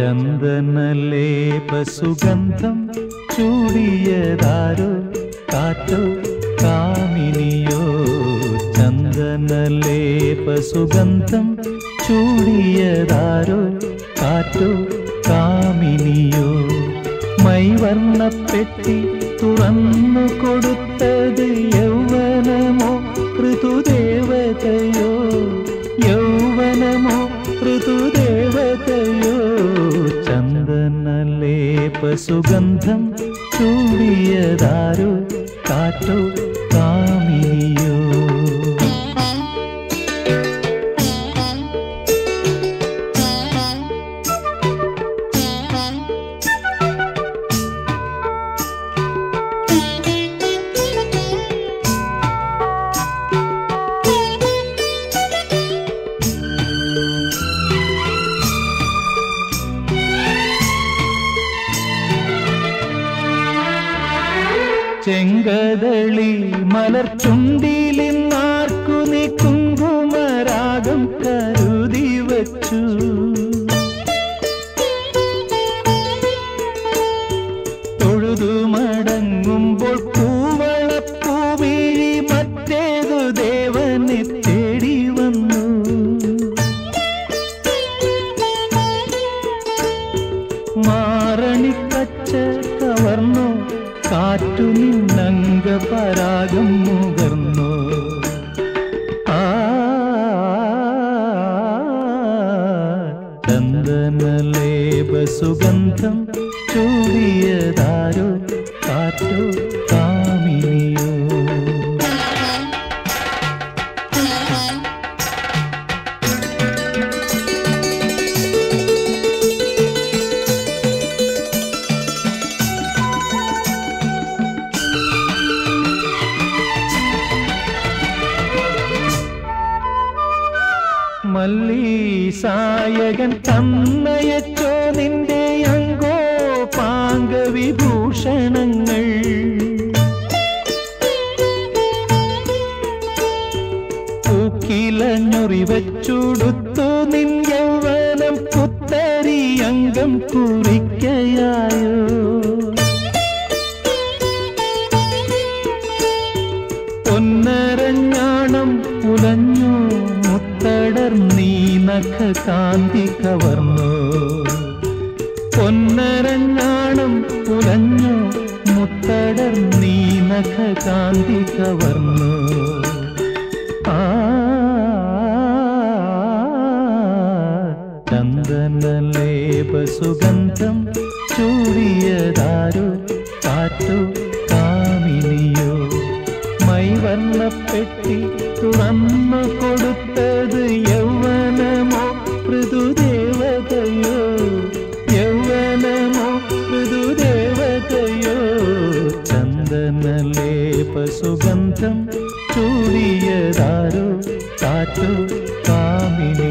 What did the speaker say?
ചന്ദനലേപ സുഗന്ധം ചൂടിയതാരോ കാറ്റോ കാമിനിയോ. ചന്ദനലേപ സുഗന്ധം ചൂടിയതാരോ കാറ്റോ കാമിനിയോ. മൈവർണ്ണപ്പെട്ടി തുറന്നു കൊടുത്തത് യൗവനമോ ഋതുദേവതയോ. യൗവനമോ ഋതുദേവതയോ. ചന്ദനലേപ സുഗന്ധം ചൂടിയതാരോ കാറ്റോ കാമിനിയോ. ചെങ്കദളി മലർച്ചുണ്ടിലിന്നാർക്കു നീ കുങ്കുമരാഗം കരുതി വച്ചു. തൊഴുതു മടങ്ങുമ്പോൾ പൂവളപ്പൂവിഴി മറ്റേതു ദേവനെ തേടി വന്നു. മാറണിക്കച്ച കവർന്നു കാറ്റു നിന്നംഗ പരാഗം മുകർന്നു. ചന്ദനലേപ സുഗന്ധം ചൂടിയതാരോ കാറ്റോ കാമിനിയോ. മല്ലീസായകൻ തന്നയച്ചോ നിന്റെ അങ്കോ പാംഗവിഭൂഷണങ്ങൾ. പൂക്കിലഞ്ഞൊറിവച്ചുടുത്തു നിൻ യൗവനം പുത്തരി അംഗം കുറിക്കയായോ. പൊന്നരഞ്ഞാണം പുലഞ്ഞു മുത്തടർന്നീ നഖ കാന്തി കവർന്നു. പൊന്നരഞ്ഞാണം പുലഞ്ഞു മുത്തടർന്നീ നഖ കാന്തി കവർന്നു. ചന്ദനലേപ സുഗന്ധം ചൂടിയതാരോ കാറ്റോ കാമിനിയോ. മൈവർണ്ണപ്പെട്ടി തുറന്നു കൊടുത്തത് യൗവനമോ ഋതുദേവതയോ. യൗവനമോ ഋതുദേവതയോ. ചന്ദനലേപ സുഗന്ധം ചൂടിയതാരോ കാറ്റോ കാമിനി.